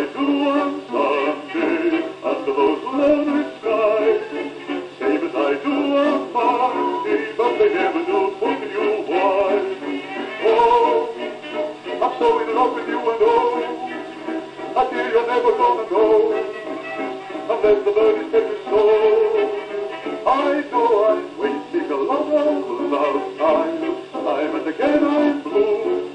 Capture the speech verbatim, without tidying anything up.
I do on Sunday under those lonely skies. Same as I do on Monday, but they never do put you wise. Oh, I'm so in love with you and oh, I fear you're never gonna go unless the birdies take you so. I know I'm wasting a lot of love time, time and again I'm blue.